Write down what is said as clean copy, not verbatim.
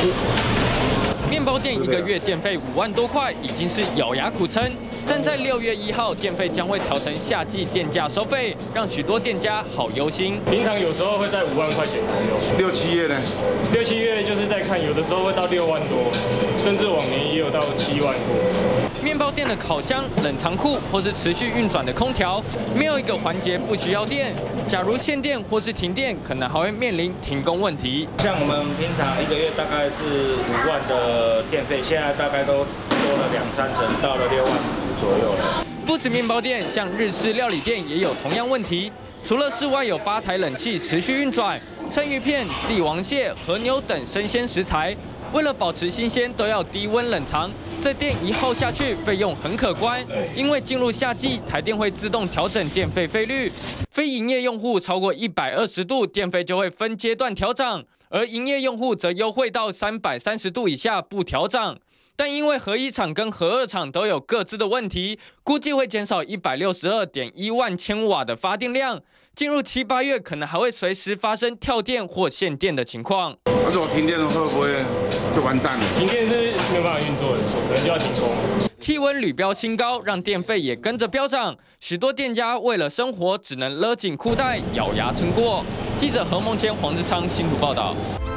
面包店1个月电费5万多块，已经是咬牙苦撑。但在6月1号，电费将会调成夏季电价收费，让许多店家好忧心。 平常有时候会在5万块钱左右 ，6、7月呢 ？6、7月就是在看，有的时候会到6万多，甚至往年也有到7万多。 面包店的烤箱、冷藏库或是持续运转的空调，没有一个环节不需要电。假如限电或是停电，可能还会面临停工问题。 像我们平常1个月大概是5万的电费，现在大概都多了2、3成，到了6万左右了。 不止面包店，像日式料理店也有同样问题。除了室外有8台冷气持续运转，生鱼片、帝王蟹、和牛等生鲜食材，为了保持新鲜，都要低温冷藏。这电一耗下去，费用很可观。因为进入夏季，台电会自动调整电费费率，非营业用户超过120度，电费就会分阶段调涨，而营业用户则优惠到330度以下不调涨。但因为核1厂跟核2厂都有各自的问题，估计会减少162.1万千瓦的发电量。进入7、8月，可能还会随时发生跳电或限电的情况。 如果停电了，会不会就完蛋了？ 停电是没有办法运作的，可能就要停工。 气温屡飙新高，让电费也跟着飙涨。许多店家为了生活，只能勒紧裤带，咬牙撑过。记者何梦谦、黄志昌新竹报道。